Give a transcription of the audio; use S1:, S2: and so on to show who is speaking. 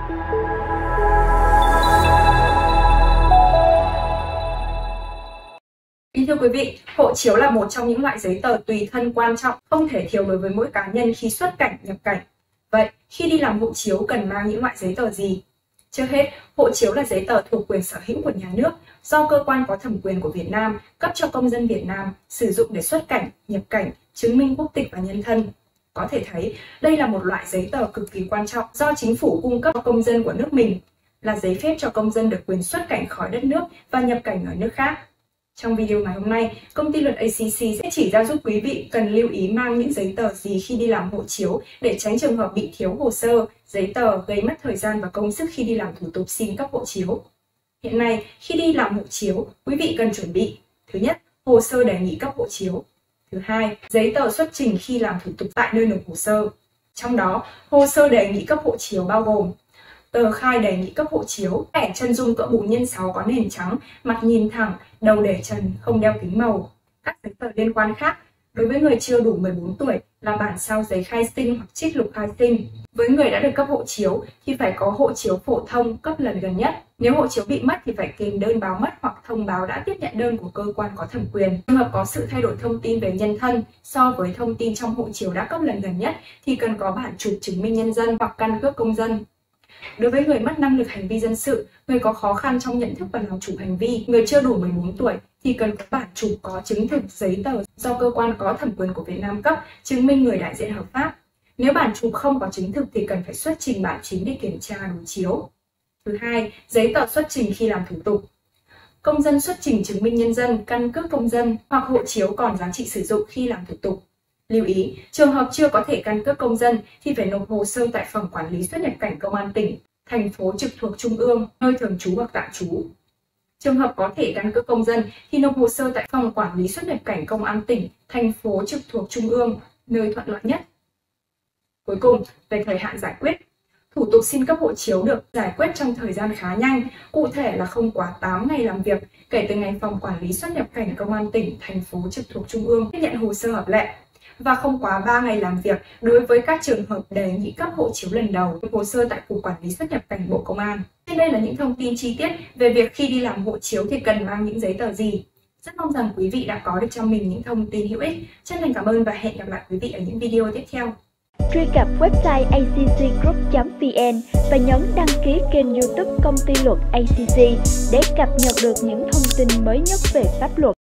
S1: Thưa quý vị, hộ chiếu là một trong những loại giấy tờ tùy thân quan trọng, không thể thiếu đối với mỗi cá nhân khi xuất cảnh, nhập cảnh. Vậy, khi đi làm hộ chiếu cần mang những loại giấy tờ gì? Trước hết, hộ chiếu là giấy tờ thuộc quyền sở hữu của nhà nước, do cơ quan có thẩm quyền của Việt Nam cấp cho công dân Việt Nam sử dụng để xuất cảnh, nhập cảnh, chứng minh quốc tịch và nhân thân. Có thể thấy, đây là một loại giấy tờ cực kỳ quan trọng do chính phủ cung cấp cho công dân của nước mình, là giấy phép cho công dân được quyền xuất cảnh khỏi đất nước và nhập cảnh ở nước khác. Trong video ngày hôm nay, công ty luật ACC sẽ chỉ ra giúp quý vị cần lưu ý mang những giấy tờ gì khi đi làm hộ chiếu để tránh trường hợp bị thiếu hồ sơ, giấy tờ gây mất thời gian và công sức khi đi làm thủ tục xin cấp hộ chiếu. Hiện nay, khi đi làm hộ chiếu, quý vị cần chuẩn bị: thứ nhất, hồ sơ đề nghị cấp hộ chiếu; thứ hai, giấy tờ xuất trình khi làm thủ tục tại nơi nộp hồ sơ. Trong đó, hồ sơ đề nghị cấp hộ chiếu bao gồm tờ khai đề nghị cấp hộ chiếu, thẻ chân dung cỡ 4x6 có nền trắng, mặt nhìn thẳng, đầu để trần, không đeo kính màu. Các giấy tờ liên quan khác đối với người chưa đủ 14 tuổi là bản sao giấy khai sinh hoặc trích lục khai sinh. Với người đã được cấp hộ chiếu thì phải có hộ chiếu phổ thông cấp lần gần nhất. Nếu hộ chiếu bị mất thì phải kèm đơn báo mất hoặc thông báo đã tiếp nhận đơn của cơ quan có thẩm quyền. Trường hợp có sự thay đổi thông tin về nhân thân so với thông tin trong hộ chiếu đã cấp lần gần nhất thì cần có bản chụp chứng minh nhân dân hoặc căn cước công dân. Đối với người mất năng lực hành vi dân sự, người có khó khăn trong nhận thức và làm chủ hành vi, người chưa đủ 14 tuổi thì cần có bản chụp có chứng thực giấy tờ do cơ quan có thẩm quyền của Việt Nam cấp, chứng minh người đại diện hợp pháp. Nếu bản chụp không có chứng thực thì cần phải xuất trình bản chính để kiểm tra đối chiếu. Thứ hai, giấy tờ xuất trình khi làm thủ tục. Công dân xuất trình chứng minh nhân dân, căn cước công dân hoặc hộ chiếu còn giá trị sử dụng khi làm thủ tục. Lưu ý, trường hợp chưa có thể căn cước công dân thì phải nộp hồ sơ tại phòng quản lý xuất nhập cảnh công an tỉnh, thành phố trực thuộc trung ương, nơi thường trú hoặc tạm trú. Trường hợp có thể căn cước công dân thì nộp hồ sơ tại phòng quản lý xuất nhập cảnh công an tỉnh, thành phố trực thuộc trung ương, nơi thuận lợi nhất. Cuối cùng, về thời hạn giải quyết. Thủ tục xin cấp hộ chiếu được giải quyết trong thời gian khá nhanh, cụ thể là không quá 8 ngày làm việc kể từ ngày phòng quản lý xuất nhập cảnh công an tỉnh, thành phố trực thuộc trung ương tiếp nhận hồ sơ hợp lệ, và không quá 3 ngày làm việc đối với các trường hợp đề nghị cấp hộ chiếu lần đầu, hồ sơ tại Cục Quản lý xuất nhập cảnh Bộ Công an. Trên đây là những thông tin chi tiết về việc khi đi làm hộ chiếu thì cần mang những giấy tờ gì. Rất mong rằng quý vị đã có được cho mình những thông tin hữu ích. Chân thành cảm ơn và hẹn gặp lại quý vị ở những video tiếp theo.
S2: Truy cập website accgroup.vn và nhấn đăng ký kênh YouTube Công ty luật ACC để cập nhật được những thông tin mới nhất về pháp luật.